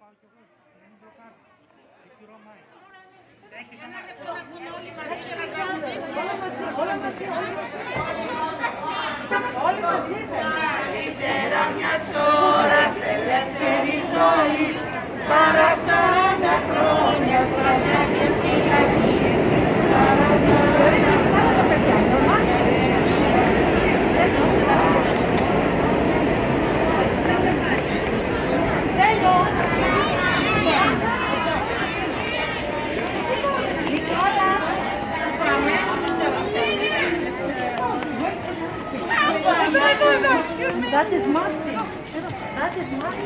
Καλύτερα μιας ώρας ελεύθερη ζωή, παρά 40 χρόνια σκλαβιά και φυλακή. That is Marty. That is Marty.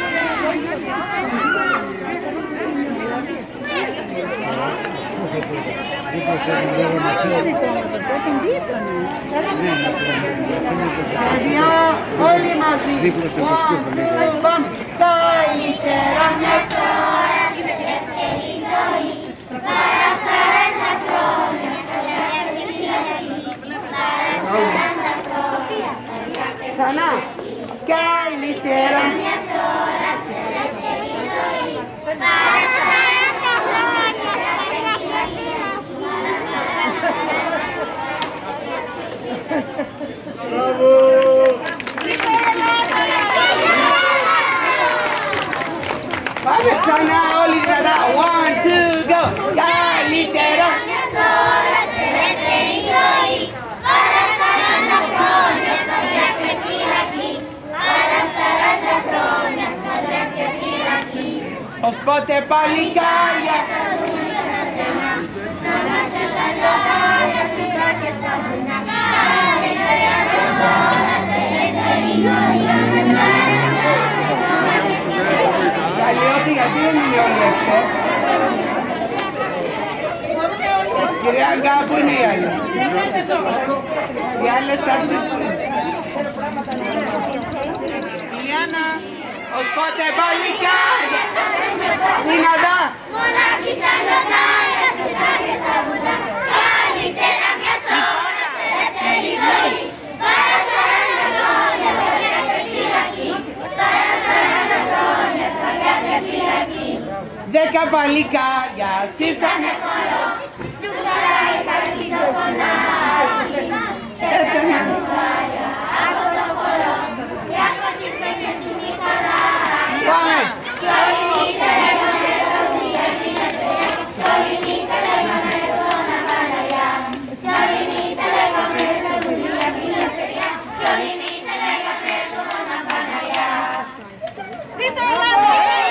Παιδιά, όλοι μαζί. Πάμε. Καλύτερα μιας ώρας ελεύθερη ζωή, παρά 40 χρόνια σκλαβιά και φυλακή. Παρά 40 χρόνια σκλαβιά και φυλακή. Καλύτερα μιας ώρας ελεύθερη ζωή, παρά 40 χρόνια σκλαβιά και φυλακή. Μπράβο! Πάμε ξανά όλοι καλά. 1, 2, go! Καλύτερα μιας ώρας ελεύθερη ζωή, παρά 40 χρόνια σκλαβιά και φυλακή. Παρά 40 χρόνια σκλαβιά και φυλακή. Ως πότε παλικάρια θα δουν τα στενά, να βάζουν σαν λιωτάρια στις βράχες στα βουνά. Καλύτερα μιας ώρας ελεύθερη ζωή, Καλλιώτη, γιατί δεν είναι όλοι έξω? Κυρία Αγκά, πού είναι οι άλλοι? Οι άλλες τάξεις που είναι? Ιλιάνα, ως πότε παλικάρια δυνατά, μονάχοι σαν λιωτάρια στις βράχες στα βουνά. Καλύτερα μιας ώρας ελεύθερη ζωή, παρά 40 χρόνια σκλαβιά και φυλακή. Παρά 40 χρόνια σκλαβιά και φυλακή. 10 παλικάρια στήσανε χορό, του χαράει καρδί το φωνάκι. Έφτανε κουβάρια από το χορό, κι άκουσε παίξες του Μιχαλάκη. Πάμε! Κι όλη νύχτα λέγαμε τραγούδια την ελευθερία, κι όλη νύχτα λέγαμε τον Παναγιά. Κι όλη νύχτα λέγαμε τραγούδια την ελευθερία, κι όλη νύχτα λέγαμε τον Παναγιά. Ζήτω Ελλάδα!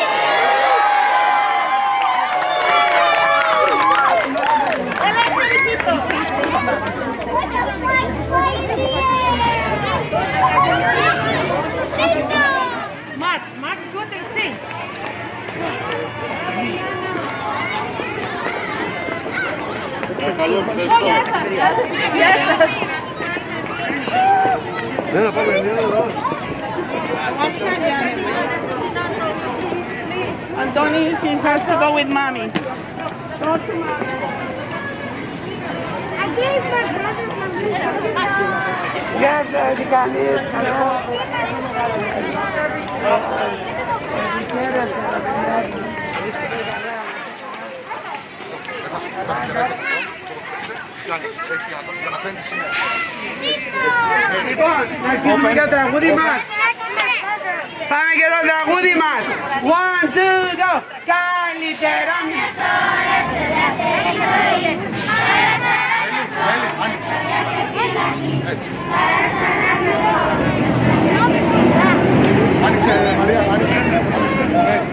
March, go and sing. Ναι, πάμε, ναι, εδώ. Antoni, he has to go with mommy. Go to mommy. I gave my brother Yes, you got it. Για να φαίνεται σήμερα. Λοιπόν, να αρχίσουμε και το τραγούδι μας. Πάμε και το τραγούδι μας. 1, 2, go. Καλύτερα μιας ώρας ελεύθερη ζωή, παρά 40 χρόνια σκλαβιά και φυλακή. Παρά 40 χρόνια σκλαβιά και φυλακή. Άνοιξε, Μαρία, άνοιξε. Έτσι.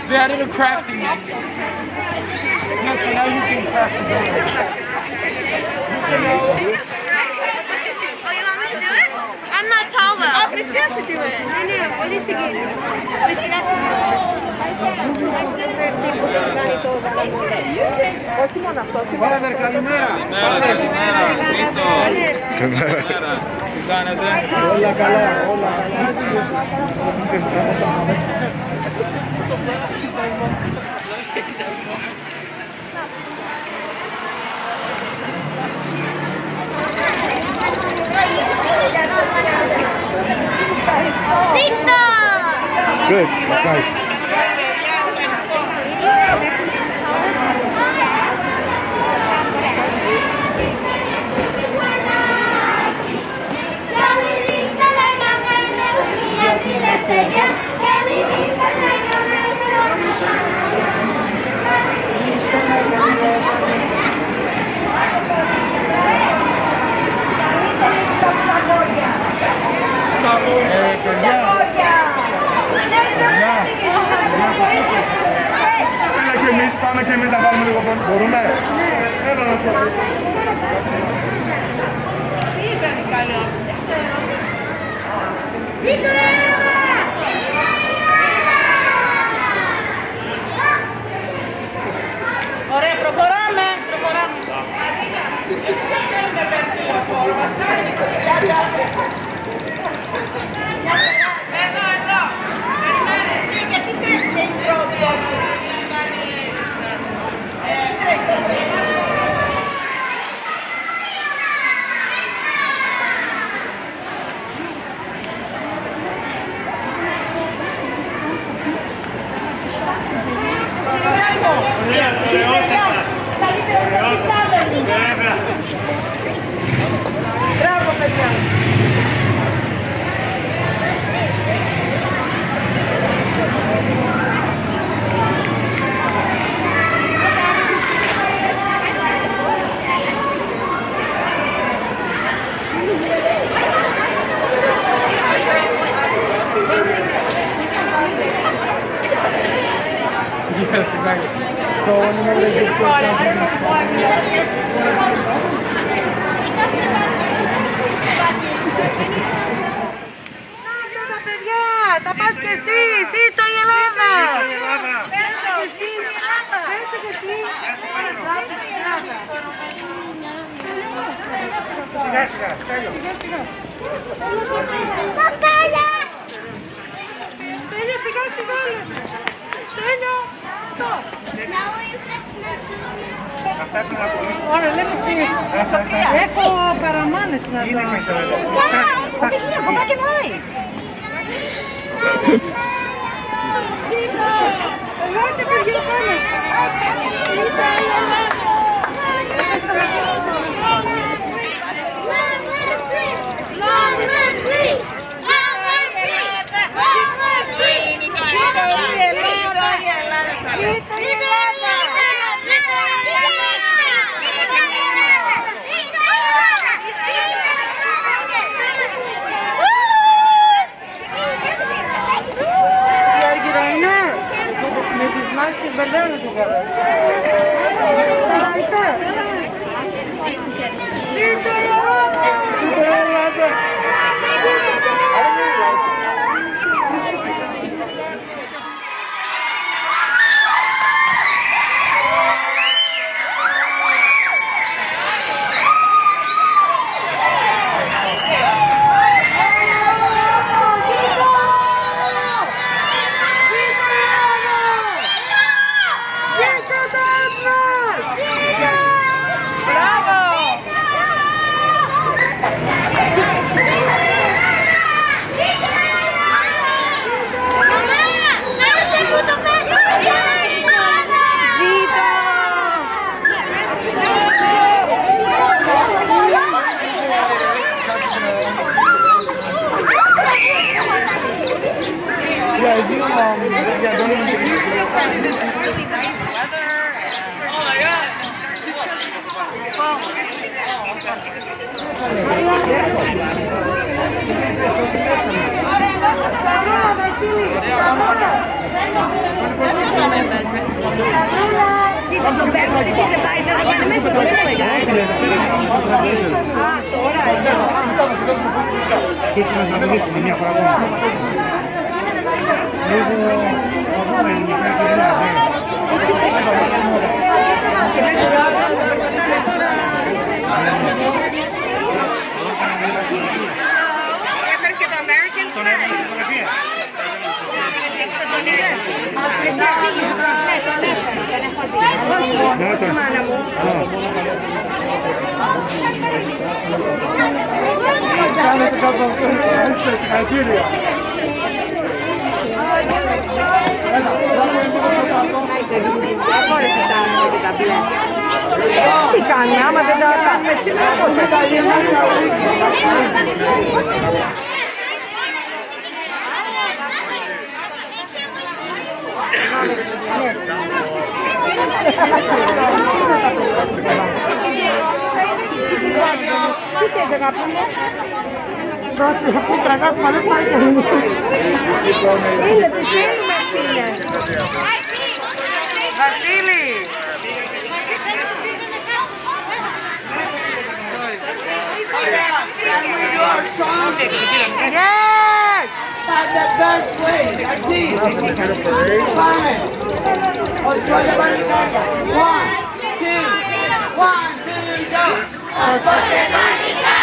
They added a crafting menu. Yes, so now you can craft the donuts. I'm not tall though. Oh, but you have to do it. I know. What is it again? Βάλε καλημέρα. Καλημέρα. Τι κάνετε? Όλα καλά, όλα. Good, that's nice. Έλα και εμείς πάμε και εμείς να βάλουμε λίγο πόνο. Μπορούμε? Έλα να σου αφήσω. Τι είπες καλό? Ωραία, προχωράμε. Μπράβο, παιδιά. Yes, exactly. So when you know they get Τα παιδιά, τα πας και εσύ, ζήτω η Ελλάδα! Πες το και εσύ, πες το και εσύ. Σιγά σιγά, Στέλιο. Στέλιο, σιγά σιγά. Στέλιο, stop. Αυτά έχουν να πουλήσουν. Ωραία, λέμε εσύ. Έχω παραμάνες να δω. Όχι, είναι ακόμα και πάει. Ελάτε, παιδιά, πάμε. Yeah, if you, yeah, don't even get it. Really nice weather. Oh my God. Well, Κοίτα, τον παίρνω, τι δεν πάει, δεν πάνε μέσα, δεν λέγα. Α, τώρα, Ίσως να μιλήσουμε μια φορά ακόμα. Λίγο, θα δούμε ελληνικά και δεν έφερε και το American flag. Τον είδες? Ναι, τον έφερε, όχι, μάνα μου. Κάνετε κάπου συγχαρητήρια. Τι κάνουμε, άμα δεν τα κάνουμε σήμερα, τι θες αγαπάμε? Είναι, τι θέλουμε φίλε. Βασίλη. Yes! But the best way, that's it. Fine. Let's go to Barricada. 1, 2, 1, 2, go. Let's go to Barricada.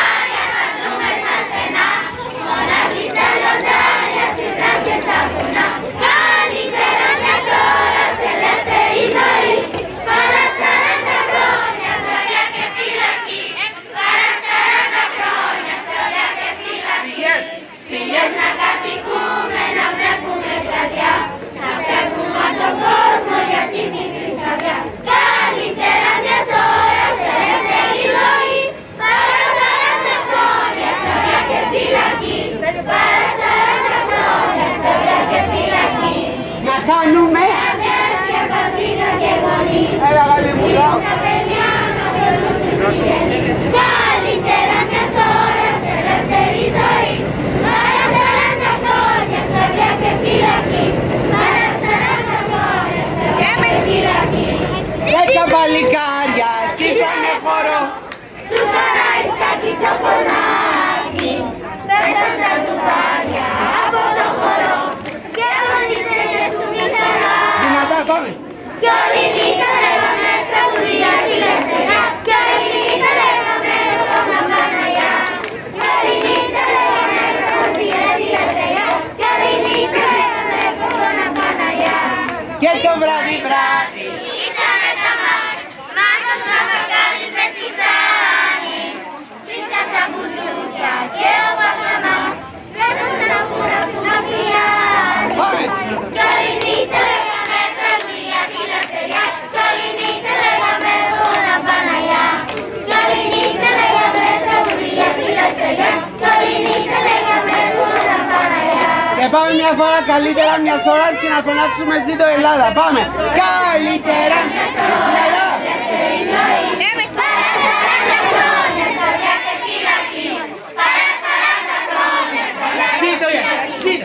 Κάνουμε έλα βάλει μου εδώ. Καλύτερα μιας ώρας ελεύθερη ζωή. Παρά 40 χρόνια σκλαβιά και φυλακή. Παρά 40 χρόνια σκλαβιά και φυλακή. Και τα παλικάρια στήσανε χώρο. Σου χαράει σκάκι το φωνάκι. Πέταν τα ντουβάρια από το χώρο. Πάμε. Κι όλη νύχτα λέγαμε τραγουδία τη Λευτεριά. Κι όλη νύχτα λέγαμε ροκόνα Παναγιά. Κι όλη νύχτα λέγαμε τραγουδία τη Λευτεριά. Κι όλη νύχτα λέγαμε ροκόνα Παναγιά. Και το βράδυ ήρθαμε τα μας. Μάρκος να βακάλεις με σισάνι. Σύντα τα μπουζούκια και ο Παγλαμάς. Φέρνουν τα μούρα του μακριάνι. Κι όλη νύχτα λέγαμε τραγουδία τη Λευτεριά. Κι όλη νύχτα λέγαμε ροκόνα Παναγιά. Κι όλη νύχτα λέγαμε τραγουδία τη Λευτεριά. Κι όλη νύχτα λέγαμε ροκόνα Παναγιά. Και πάμε μια φορά καλύτερα μιας ώρας και να φωνάξουμε ζήτω Ελλάδα. Πάμε! Καλύτερα μιας ώρας ελεύθερη ζωή. Παρά 40 χρόνια σκλαβιά και φυλακή. Παρά 40 χρόνια σκλαβιά και φυλακή.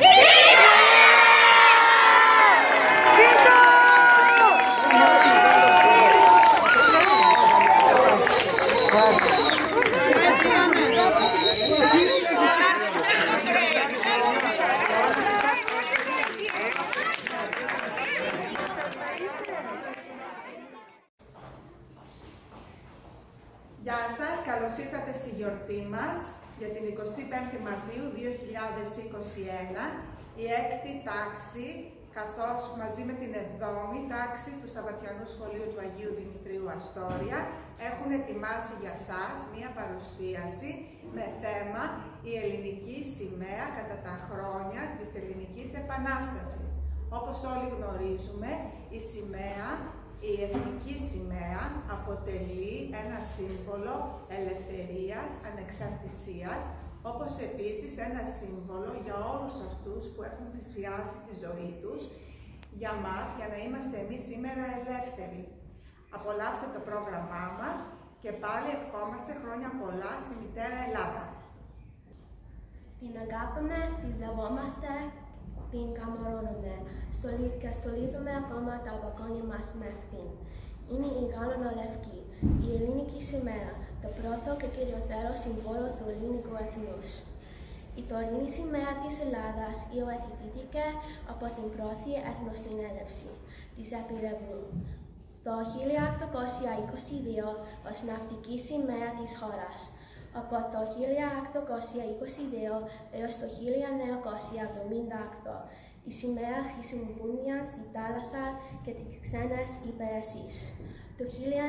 Γεια σας, καλώς ήρθατε στη γιορτή μας για την 25η Μαρτίου 2021, η 6η τάξη, καθώς μαζί με την 7η τάξη του Σαββατιανού Σχολείου του Αγίου Δημητρίου Αστόρια έχουν ετοιμάσει για σας μία παρουσίαση με θέμα η ελληνική σημαία κατά τα χρόνια της Ελληνικής Επανάστασης. Όπως όλοι γνωρίζουμε, η σημαία, η εθνική σημαία αποτελεί ένα σύμβολο ελευθερίας, ανεξαρτησίας, όπως επίσης ένα σύμβολο για όλους αυτούς που έχουν θυσιάσει τη ζωή τους για μας, για να είμαστε εμείς σήμερα ελεύθεροι. Απολαύστε το πρόγραμμά μας και πάλι ευχόμαστε χρόνια πολλά στη μητέρα Ελλάδα. Την αγάπαμε, τη ζαβόμαστε την καμαρώνονται και στολίζουμε ακόμα τα μπαλκόνια μας με αυτήν. Είναι η γαλανολευκή, η ελληνική σημαία, το πρώτο και κυριότερο συμβόλο του ελληνικού εθνούς. Η τωρινή σημαία της Ελλάδας υιοθετήθηκε από την πρώτη Εθνοσυνέλευση της Επιδευγού το 1822 ως ναυτική σημαία της χώρας. Από το 1822 έως το 1978 η σημαία χρησιμοποιούνταν στη θάλασσα και τις ξένες υπηρεσίες. Το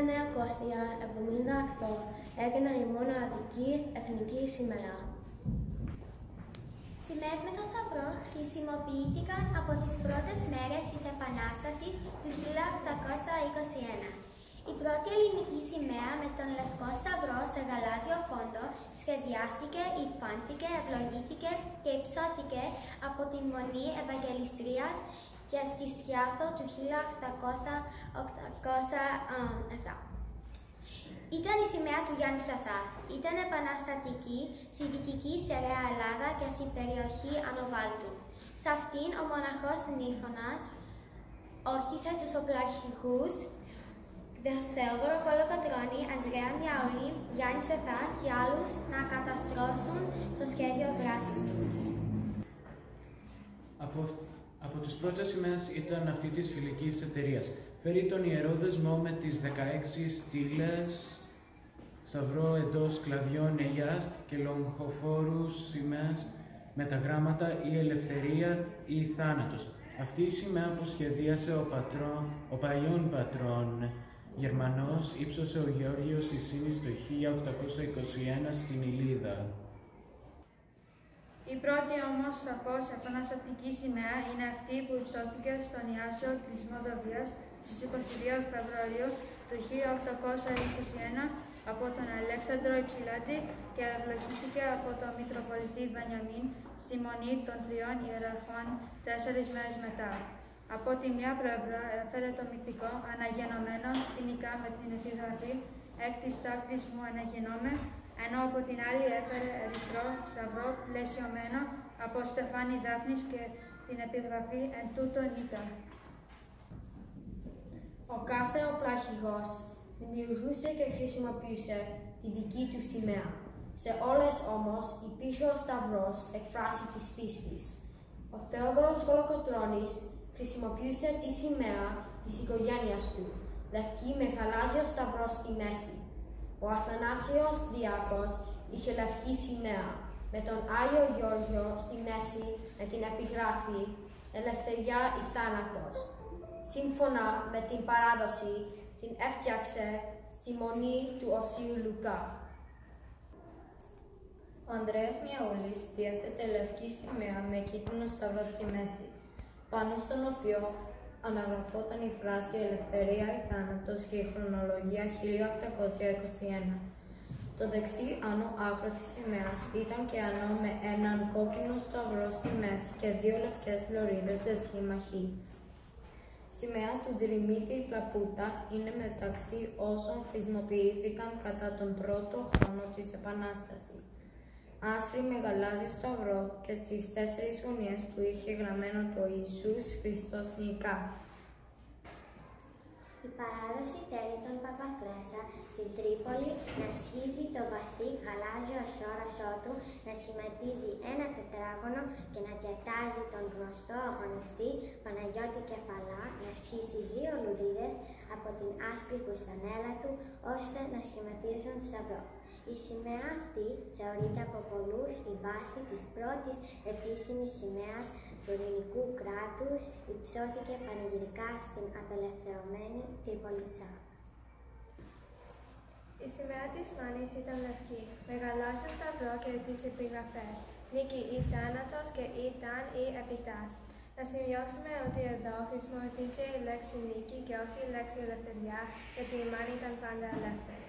1978 έγινε η μοναδική εθνική σημαία. Σημαίες με το σταυρό χρησιμοποιήθηκαν από τις πρώτες μέρες της Επανάστασης του 1821. Η πρώτη ελληνική σημαία με τον λευκό σταυρό σε γαλάζιο φόντο σχεδιάστηκε, υφάνθηκε, ευλογήθηκε και υψώθηκε από την Μονή Ευαγγελιστρίας και στη Σκιάθο του 1807. Ήταν η σημαία του Γιάννη Σαθά. Ήταν επαναστατική στη Δυτική Σεραία Ελλάδα και στην περιοχή Ανοβάλτου. Σε αυτήν ο μοναχός Νύφωνας όρκισε τους οπλαρχηγούς Θεόδωρο Κολοκοτρώνη, Ανδρέα Μιαούλη, Γιάννη Σαθά και άλλους να καταστρώσουν το σχέδιο δράσης τους. Από τις πρώτες σημαίες ήταν αυτή της φιλικής εταιρείας. Φέρει τον ιερό δεσμό με τις 16 στήλες, σταυρό εντός κλαδιών ελιάς και λογοφόρους σημαίες με τα γράμματα «Η ελευθερία» ή «Θάνατος». Αυτή η σημαία που σχεδίασε ο παλιών πατρών Γερμανός ύψωσε ο Γεώργιος Ισίνης το 1821 στην Ηλίδα. Η πρώτη όμως σαφώς επαναστατική σημαία είναι αυτή που υψώθηκε στον Ιάσιο της Μολδαβίας στις 22 Φεβρουαρίου του 1821 από τον Αλέξανδρο Υψηλάτη και ευλογήθηκε από τον Μητροπολιτή Βενιαμίν στη Μονή των Τριών Ιεραρχών 4 μέρες μετά. Από τη μία πλευρά έφερε το μυθικό αναγεννωμένο σκηνικά με την επιγραφή «Εκ της τάκτης μου αναγεννώμε», ενώ από την άλλη έφερε ερυθρό σταυρό πλαισιωμένο από στεφάνι δάφνης και την επιγραφή «Εν τούτο νίτα». Ο κάθε οπλαρχηγός δημιουργούσε και χρησιμοποιούσε τη δική του σημαία. Σε όλες όμως υπήρχε ο σταυρός εκφράση της πίστης. Ο Θεόδωρος Κολοκοτρώνης χρησιμοποιούσε τη σημαία της οικογένειας του, λευκή με γαλάζιο σταυρό στη μέση. Ο Αθανάσιος Διάκος είχε λευκή σημαία, με τον Άγιο Γεώργιο στη μέση με την επιγράφη «Ελευθερία ή θάνατος». Σύμφωνα με την παράδοση, την έφτιαξε στη Μονή του Οσίου Λουκά. Ο Ανδρέας Μιαούλης διέθετε λευκή σημαία με κίτρινο σταυρό στη μέση, πάνω στον οποίο αναγραφόταν η φράση «Ελευθερία ή θάνατος» και η χρονολογία 1821. Το δεξί άνω άκρο της σημαίας ήταν και άνω με έναν κόκκινο σταυρό στη μέση και 2 λευκές λωρίδες σε σχήμα Χ. Η σημαία του Δημήτρη Πλαπούτα είναι μεταξύ όσων χρησιμοποιήθηκαν κατά τον πρώτο χρόνο της Επανάστασης. Άσπρη με γαλάζιο σταυρό και στις 4 γωνιές του είχε γραμμένο το Ιησούς Χριστός νικά. Η παράδοση θέλει τον Παπακλέσσα στην Τρίπολη να σχίζει το βαθύ γαλάζιο ασόρασό του, να σχηματίζει ένα τετράγωνο και να διατάζει τον γνωστό αγωνιστή Παναγιώτη Κεφαλά να σχίσει 2 λουρίδες από την άσπρη φουστανέλα του, ώστε να σχηματίζουν σταυρό. Η σημαία αυτή θεωρείται από πολλούς η βάση της πρώτης επίσημης σημαίας του ελληνικού κράτους, υψώθηκε πανηγυρικά στην απελευθερωμένη Τρίπολιτσά. Η σημαία της Μάνης ήταν λευκή, με γαλάζιο σταυρό και τις επιγραφές «Νίκη ή θάνατος» και «Ήταν ή επιτάς». Να σημειώσουμε ότι εδώ χρησιμοποιείται η λέξη νίκη και όχι η λέξη ελευθεριά, γιατί η Μάνη ήταν πάντα ελεύθερη.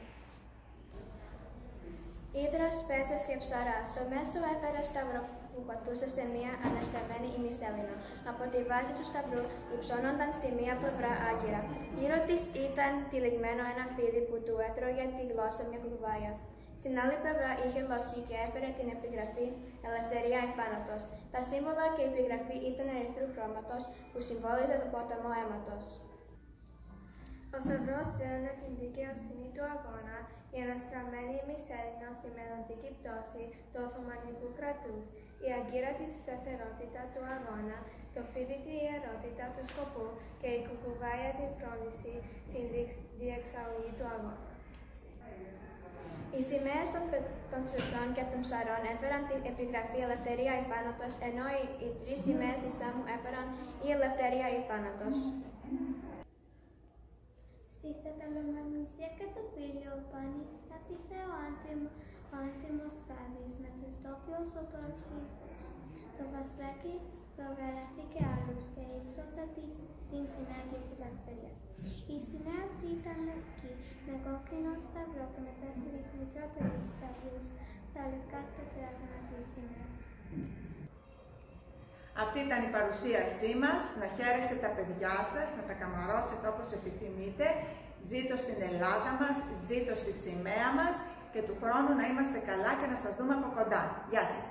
Ήδρας, πέτσες και ψαρά. Στο μέσο έφερε σταυρό που πατούσε σε μία αναστευμένη ημισέλινο. Από τη βάση του σταυρού υψώνονταν στη μία πλευρά άγκυρα. Γύρω της ήταν τυλιγμένο ένα φίδι που του έτρωγε τη γλώσσα μια κουβάια. Στην άλλη πλευρά είχε λοχή και έφερε την επιγραφή «Ελευθερία ή θάνατος». Τα σύμβολα και η επιγραφή ήταν ερυθρού χρώματος που συμβόλιζε το ποταμό αίματος. Ο σταυρός δίνει την δικαιοσύνη του αγώνα, η αναστραμμένη μισέλινο στη μελλοντική πτώση του Οθωμανικού κρατούς, η αγκύρατη σταθερότητα του αγώνα, το φίδι τη ιερότητα του σκοπού και η κουκουβάια την φρόνηση στην διεξαγωγή του αγώνα. Οι σημαίες των σφετσών και των ψαρών έφεραν την επιγραφή «Ελευθερία ή θάνατος», ενώ οι τρεις σημαίες της άμμου έφεραν «Η ελευθερία ή θάνατος». Στη Θεσσαλονίκη και το πύλιο πανίστατησε ο άνθιμος Χάδης με τους τόπιους οπροχείους. Το βασιλάκι προγράφηκε άλλους και ύψωσε την σημαία της ελευθερίας. Η σημαία αυτή ήταν λευκή, με κόκκινο σταυρό και με 4 μικρότερους σταυρούς στα λευκά τετράγωνα της σημαίας. Αυτή ήταν η παρουσίασή μας. Να χαίρεστε τα παιδιά σας, να τα καμαρώσετε όπως επιθυμείτε. Ζήτω στην Ελλάδα μας, ζήτω στη σημαία μας και του χρόνου να είμαστε καλά και να σας δούμε από κοντά. Γεια σας!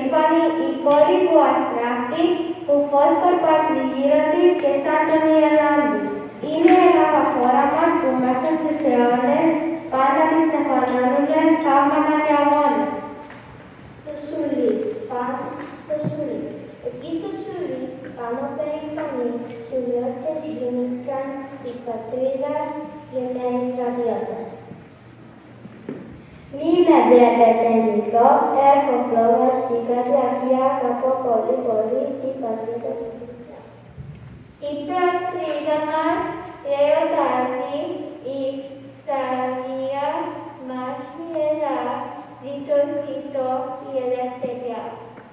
περήφανη η πόλη που αστράφτη, που φως κορπάζει γύρω της και σαν τον Ιελάμι. Είναι η Ελλάδα μας που μέσα στους αιώνες πάντα της στεφανώνουνε θαύματα και αγώνες. Στο σουλί, πάνω στο σουλί. Εκεί στο σουλί, πάνω περήφανοι, σουλιώτες γίνηκαν της πατρίδας γενναίοι στρατιώτες. Μην με βλέπετε μικρό, έχω φλόγα στην καρδιά, αγαπώ πολύ πολύ την πατρίδα του. Η πατρίδα μας εορτάζει, η Θανία μας μιλά, ζήτω ζήτω η ελευθερία.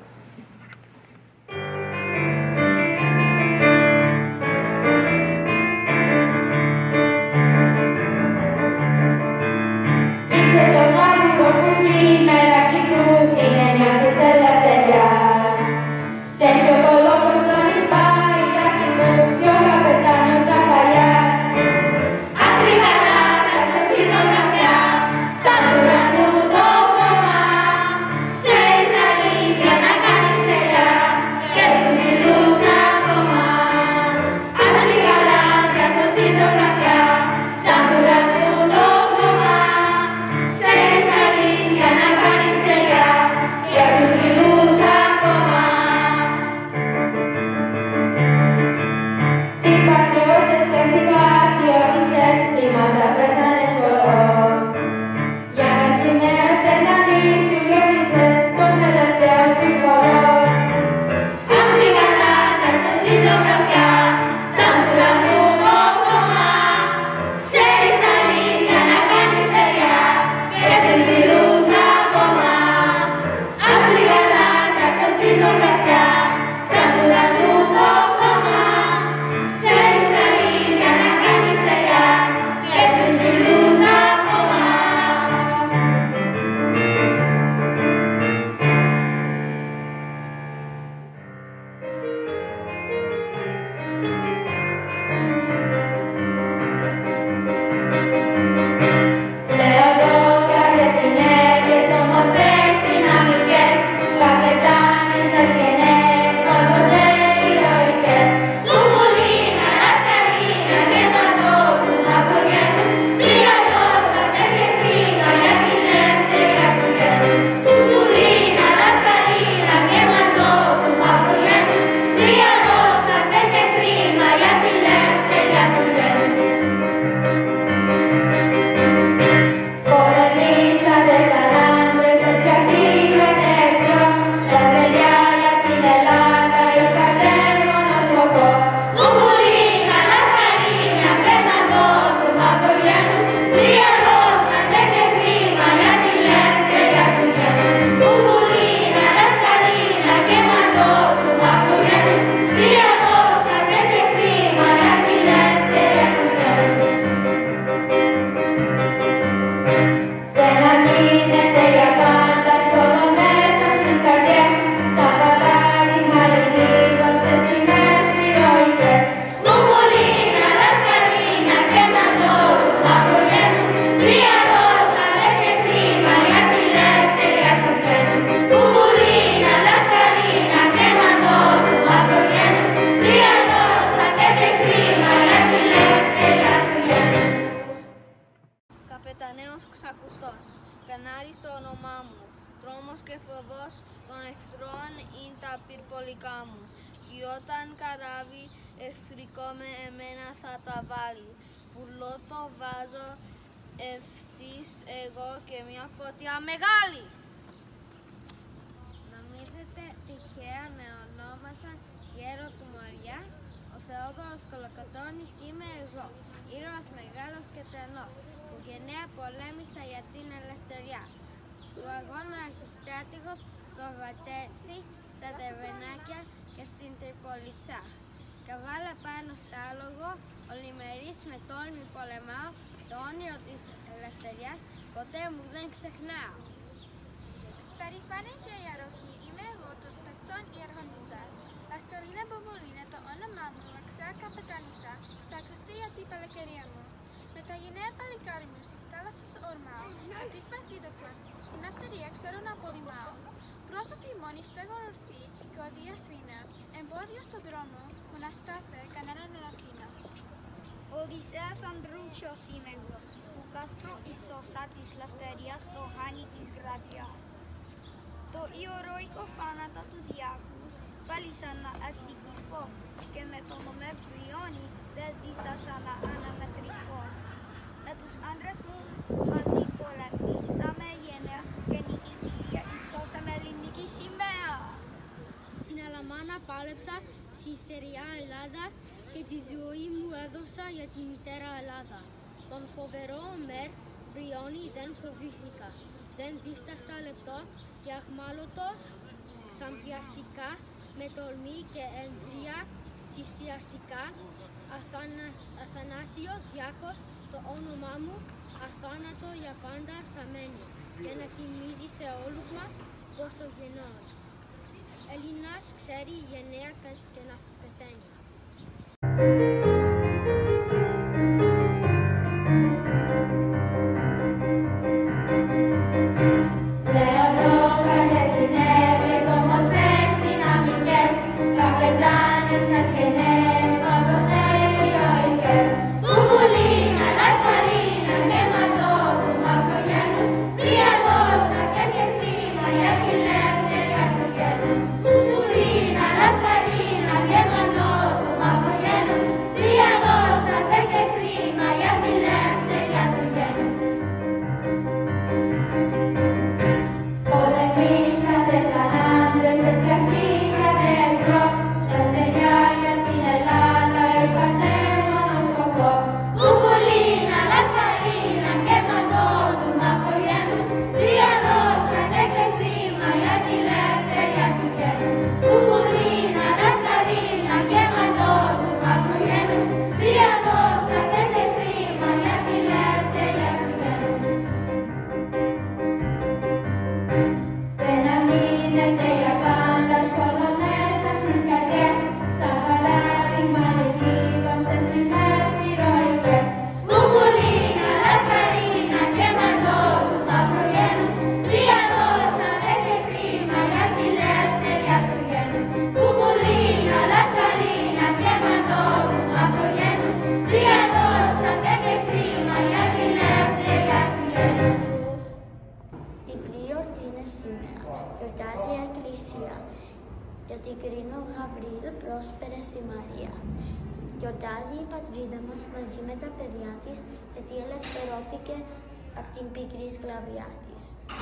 Καβάλα πάνω στα άλογο, ολημερής με τόλμη πολεμάω, το όνειρο της ελευθερίας ποτέ μου δεν ξεχνάω. Περήφανη και ιεροχή είμαι εγώ το σπετσόν ιερχονίσα. Λασκαλίνα Μποβολίνα το όνομά μου, αξιά καπετάνισα, θα ακουστεί για την παλικαρία μου. Με τα γενναία παλικάρι μου στις θάλασσες ορμάω, από τις παθίδες μας την αυτερία ξέρω να πολυμάω. Μικρό το τιμόνι στεγορορθεί και οδεί Αθήνα. Εμπόδιο στον δρόμο που να στάθε κανέναν Αθήνα. Οδυσσέας Ανδρούτσιος είμαι εγώ, που κάστρο υψώσα της λευτερίας το χάνι της γραδιάς. Το ηρωικό θάνατο του Διάκου θέλησα να εκτυπηθώ και με το με βριώνει δεν δίσασα να αναμετρηθώ. Με τους άντρες μου μαζί πολεμήσαμε γενναία και νικητήρια υψώσαμε ελληνική σημαία. Στην Αλαμάνα πάλεψα στη στεριά Ελλάδα και τη ζωή μου έδωσα για τη μητέρα Ελλάδα. Τον φοβερό Ομέρ βριώνει δεν φοβήθηκα. Δεν δίστασα λεπτό και αχμάλωτος σαν πιαστικά με τολμή και ενδρία συστιαστικά. Αθανάσιος Διάκος το όνομά μου, αθάνατο για πάντα θα μένει και να θυμίζει σε όλους μας πόσο γεννός. Έλληνας ξέρει γενναία και να πεθαίνει. Γιορτάζει η Εκκλησία, γιατί κρίνω Γαβρίλ πρόσφερε στη Μαρία. Γιορτάζει η πατρίδα μας μαζί με τα παιδιά της, γιατί ελευθερώθηκε από την πικρή σκλαβιά της.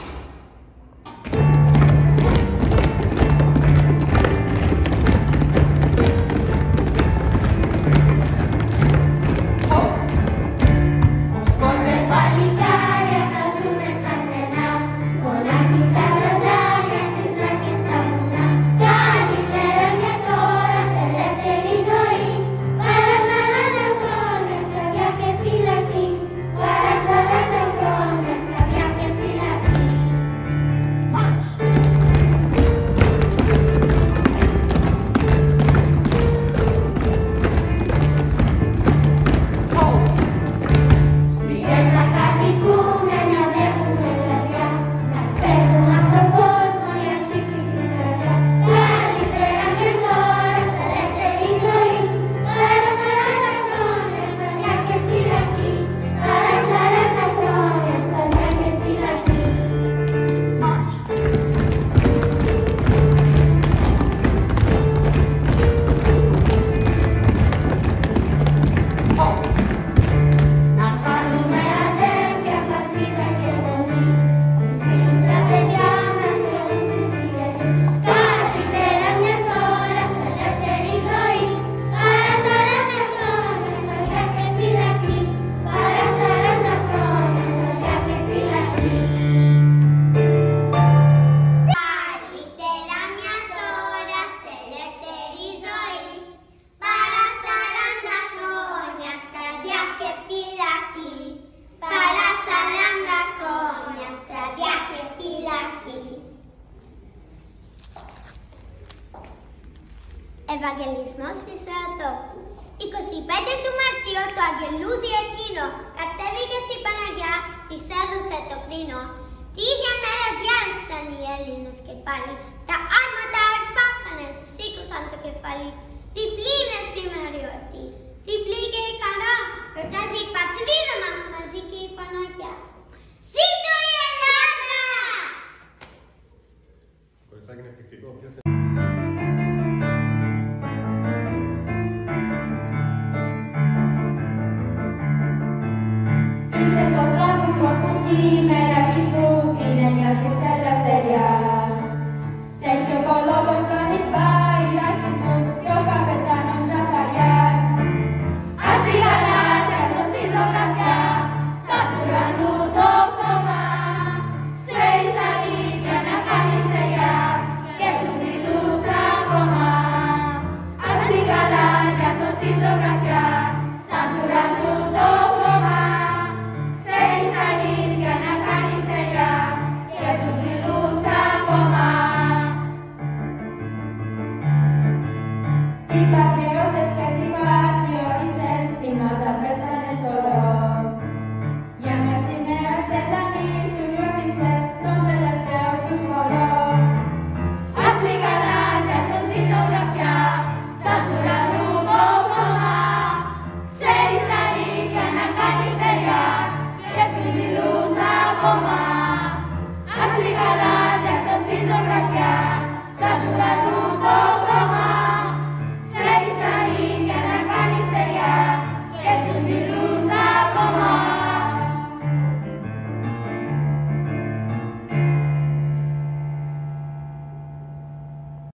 Ευαγγελισμός της Θεοτόκου. 25 του Μαρτίου το αγγελούδι εκείνο κατέβηκε στην Παναγιά, της έδωσε το κρίνο. Τη ίδια μέρα διάλεξαν οι Έλληνες και πάλι. Τα άρματα αρπάξανε, σήκωσαν το κεφάλι. Διπλή είναι σήμερα η εορτή, διπλή και η χαρά. Γιορτάζει η πατρίδα μας μαζί και η Παναγιά. Ζήτω η Ελλάδα! Κοριτσάκι είναι εκπληκτικό. Είσαι το φλάβουρο που η μέρα του είναι μια της ελευθερίας. Σε έχει ο κολόπολτρώνης μπαϊράκι του και ο καπετάνος Ζαχαριάς. Ας τη γαλάζια στο συντογραφιά, σαν του ουρανού το χρώμα. Ξέρεις αλήθεια να κάνεις ελιά και του δηλούς ακόμα. Ας τη γαλάζια στο συντογραφιά, σαν του ουρανού το χρώμα. Ξέρεις αλήθεια να κάνεις ελιά και του δηλούς ακόμα. Οι πατριώτες και οι πατριώτισσες θυμάτα πέσανε σωρό. Για μια σημαία σε δανείσου γιορτίσες τον τελευταίο τους χορό. Ας τη γαλάζια στο συντογραφιά, σαν του ουρανού το χρώμα. Ξέρεις αλήθεια να κάνεις ελιά και τους δηλούς ακόμα. Ας τη γαλάζια στο συντογραφιά, σαν του ουρανού